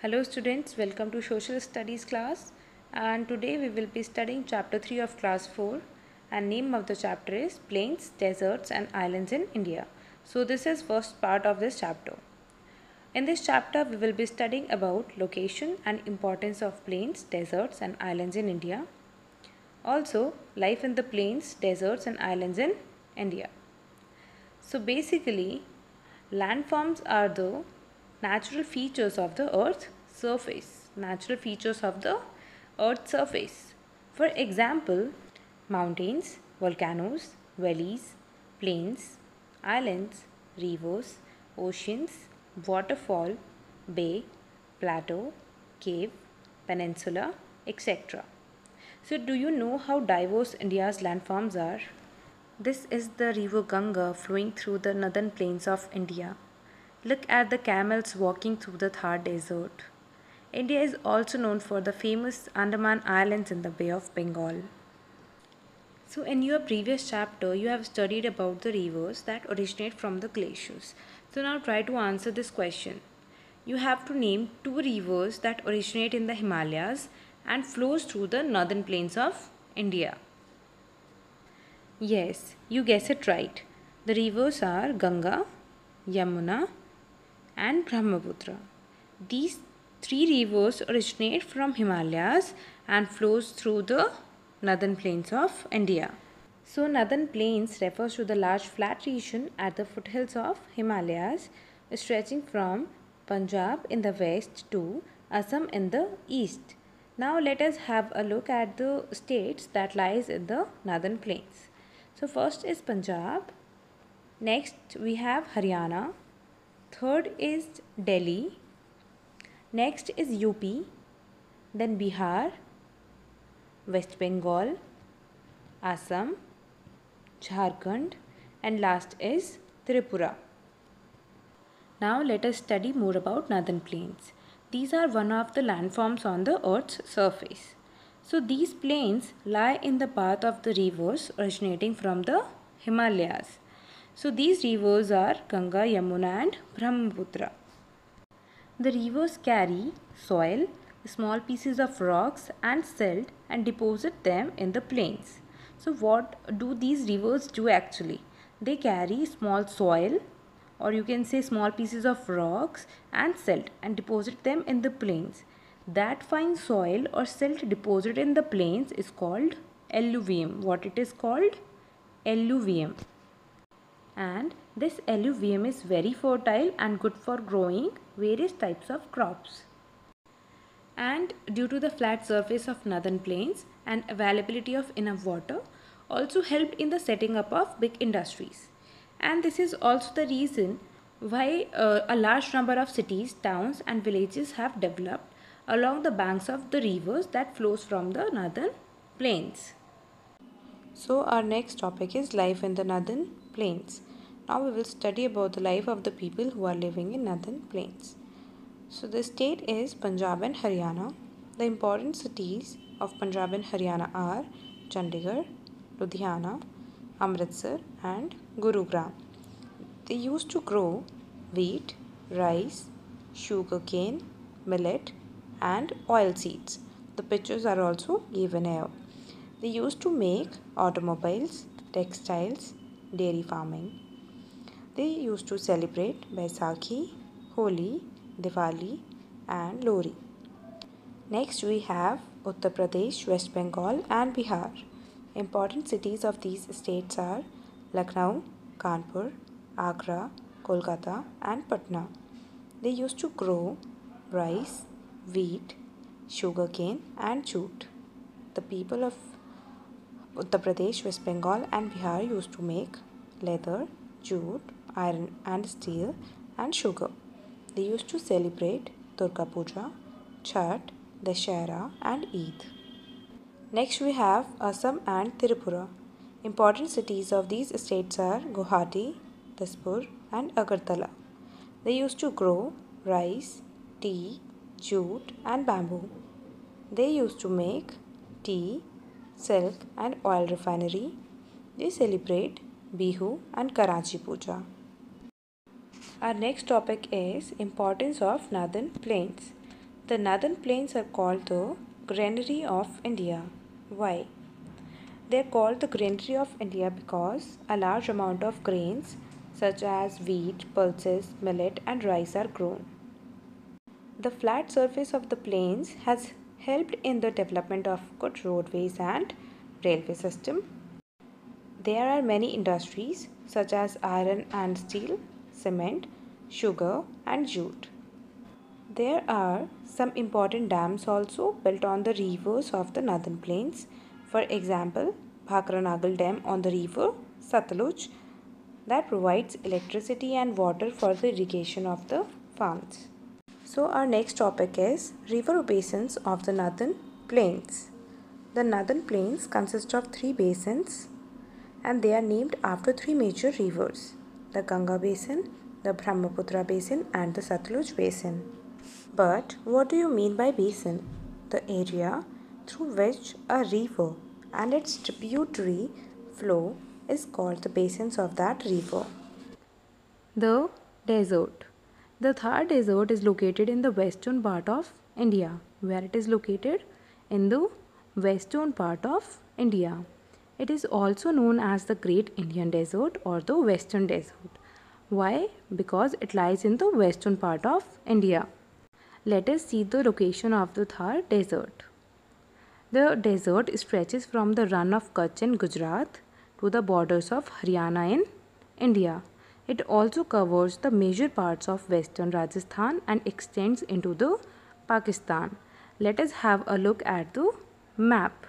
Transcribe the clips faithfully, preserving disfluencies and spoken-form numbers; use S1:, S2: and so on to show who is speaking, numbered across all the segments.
S1: Hello students, welcome to Social Studies class, and today we will be studying chapter three of class four, and name of the chapter is Plains, Deserts and Islands in India. So this is first part of this chapter. In this chapter we will be studying about location and importance of plains, deserts and islands in India. Also life in the plains, deserts and islands in India. So basically landforms are the natural features of the earth surface. Natural features of the earth surface. For example, mountains, volcanoes, valleys, plains, islands, rivers, oceans, waterfall, bay, plateau, cave, peninsula, et cetera. So do you know how diverse India's landforms are? This is the river Ganga flowing through the northern plains of India. Look at the camels walking through the Thar desert. India is also known for the famous Andaman Islands in the Bay of Bengal. So in your previous chapter, you have studied about the rivers that originate from the glaciers. So now try to answer this question. You have to name two rivers that originate in the Himalayas and flows through the northern plains of India. Yes, you guess it right. The rivers are Ganga, Yamuna and Brahmaputra. These three rivers originate from Himalayas and flows through the northern plains of India. So northern plains refers to the large flat region at the foothills of Himalayas stretching from Punjab in the west to Assam in the east. Now let us have a look at the states that lies in the northern plains. So first is Punjab, next we have Haryana, third is Delhi, next is U P, then Bihar, West Bengal, Assam, Jharkhand and last is Tripura. Now let us study more about northern plains. These are one of the landforms on the earth's surface. So these plains lie in the path of the rivers originating from the Himalayas. So these rivers are Ganga, Yamuna and Brahmaputra. The rivers carry soil, small pieces of rocks and silt and deposit them in the plains. So what do these rivers do actually? They carry small soil, or you can say small pieces of rocks and silt and deposit them in the plains. That fine soil or silt deposited in the plains is called alluvium. What it is called? Alluvium. And this alluvium is very fertile and good for growing various types of crops. And due to the flat surface of northern plains and availability of enough water also helped in the setting up of big industries. And this is also the reason why uh, a large number of cities, towns and villages have developed along the banks of the rivers that flows from the northern plains. So our next topic is life in the northern plains. Now we will study about the life of the people who are living in northern plains. So the state is Punjab and Haryana. The important cities of Punjab and Haryana are Chandigarh, Ludhiana, Amritsar and Gurugram. They used to grow wheat, rice, sugarcane, millet and oil seeds. The pictures are also given here. They used to make automobiles, textiles, dairy farming. They used to celebrate Baisakhi, Holi, Diwali and Lohri. Next we have Uttar Pradesh, West Bengal and Bihar. Important cities of these states are Lucknow, Kanpur, Agra, Kolkata and Patna. They used to grow rice, wheat, sugarcane and jute. The people of Uttar Pradesh, West Bengal and Bihar used to make leather, jute, iron and steel and sugar. They used to celebrate Durga Puja, Chhath, Dashera and Eid. Next we have Assam and Tripura. Important cities of these states are Guwahati, Dispur and Agartala. They used to grow rice, tea, jute and bamboo. They used to make tea, silk and oil refinery. They celebrate Bihu and Karachi Puja. Our next topic is importance of northern plains. The northern plains are called the granary of India. Why? They are called the granary of India because a large amount of grains such as wheat, pulses, millet and rice are grown. The flat surface of the plains has helped in the development of good roadways and railway system. There are many industries such as iron and steel, cement, sugar and jute. There are some important dams also built on the rivers of the northern plains. For example, Bhakra Nagal Dam on the river Satluj that provides electricity and water for the irrigation of the farms. So our next topic is river basins of the northern plains. The northern plains consist of three basins and they are named after three major rivers: the Ganga basin, the Brahmaputra basin and the Satluj basin. But what do you mean by basin? The area through which a river and its tributary flow is called the basins of that river. The desert. The Thar Desert is located in the western part of India. Where it is located? In the western part of India. It is also known as the Great Indian Desert or the Western Desert. Why? Because it lies in the western part of India. Let us see the location of the Thar Desert. The desert stretches from the run of Kutch in Gujarat to the borders of Haryana in India. It also covers the major parts of western Rajasthan and extends into the Pakistan. Let us have a look at the map.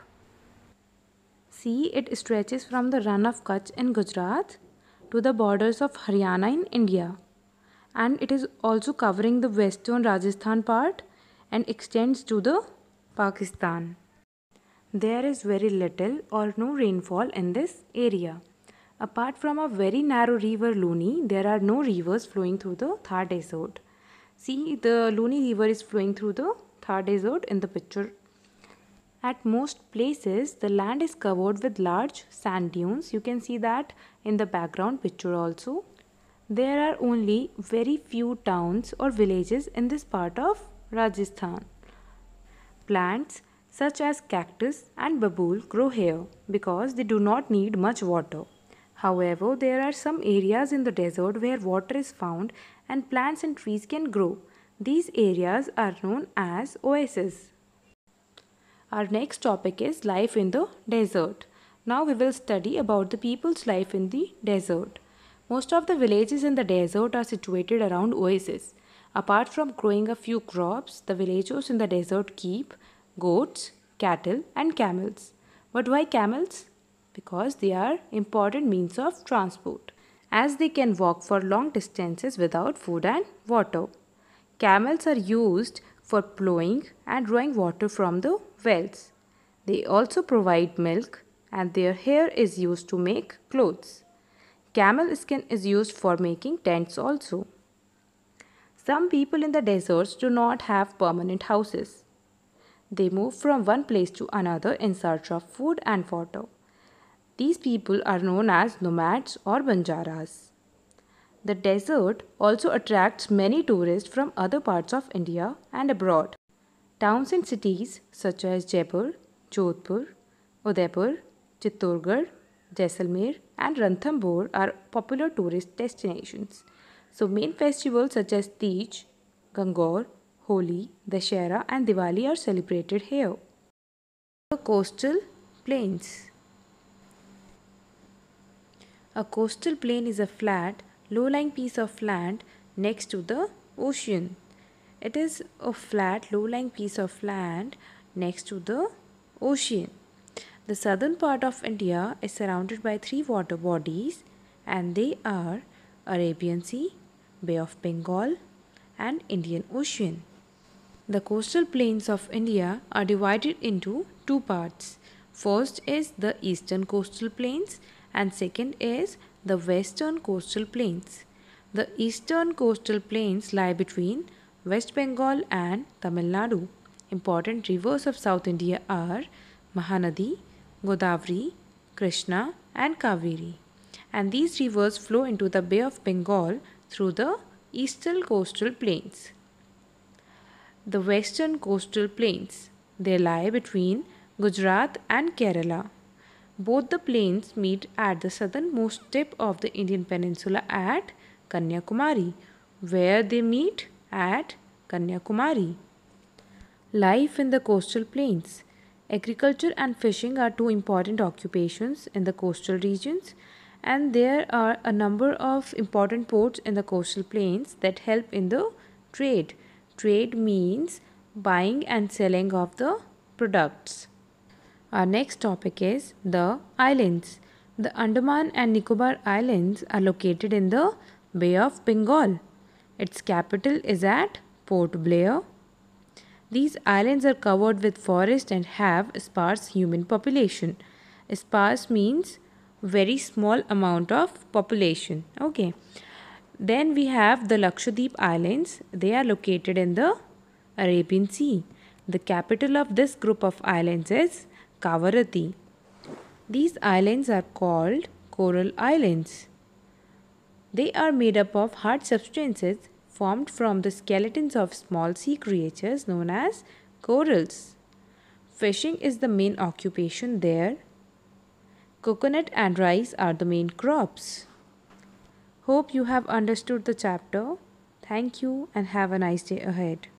S1: See, it stretches from the run of Kutch in Gujarat to the borders of Haryana in India. And it is also covering the western Rajasthan part and extends to the Pakistan. There is very little or no rainfall in this area. Apart from a very narrow river Luni, there are no rivers flowing through the Thar Desert. See, the Luni river is flowing through the Thar Desert in the picture. At most places, the land is covered with large sand dunes. You can see that in the background picture also. There are only very few towns or villages in this part of Rajasthan. Plants such as cactus and babool grow here because they do not need much water. However, there are some areas in the desert where water is found and plants and trees can grow. These areas are known as oases. Our next topic is life in the desert. Now we will study about the people's life in the desert. Most of the villages in the desert are situated around oases. Apart from growing a few crops, the villagers in the desert keep goats, cattle and camels. But why camels? Because they are important means of transport, as they can walk for long distances without food and water. Camels are used for plowing and drawing water from the wells. They also provide milk and their hair is used to make clothes. Camel skin is used for making tents also. Some people in the deserts do not have permanent houses. They move from one place to another in search of food and water. These people are known as nomads or banjaras. The desert also attracts many tourists from other parts of India and abroad. Towns and cities such as Jaipur, Jodhpur, Udaipur, Chittorgarh, Jaisalmer and Ranthambore are popular tourist destinations. So main festivals such as Tej, Gangaur, Holi, Dashera and Diwali are celebrated here. The coastal plains. A coastal plain is a flat, low-lying piece of land next to the ocean. It is a flat, low-lying piece of land next to the ocean. The southern part of India is surrounded by three water bodies and they are Arabian Sea, Bay of Bengal and Indian Ocean. The coastal plains of India are divided into two parts. First is the eastern coastal plains and second is the western coastal plains. The eastern coastal plains lie between West Bengal and Tamil Nadu. Important rivers of South India are Mahanadi, Godavari, Krishna and Kaveri. And these rivers flow into the Bay of Bengal through the eastern coastal plains. The western coastal plains. They lie between Gujarat and Kerala. Both the plains meet at the southernmost tip of the Indian peninsula at Kanyakumari. Where they meet? At Kanyakumari. Life in the coastal plains. Agriculture and fishing are two important occupations in the coastal regions, and there are a number of important ports in the coastal plains that help in the trade. Trade means buying and selling of the products. Our next topic is the islands. The Andaman and Nicobar Islands are located in the Bay of Bengal. Its capital is at Port Blair. These islands are covered with forest and have a sparse human population. Sparse means very small amount of population. Okay. Then we have the Lakshadweep Islands. They are located in the Arabian Sea. The capital of this group of islands is Kavaratti. These islands are called coral islands. They are made up of hard substances formed from the skeletons of small sea creatures known as corals. Fishing is the main occupation there. Coconut and rice are the main crops. Hope you have understood the chapter. Thank you and have a nice day ahead.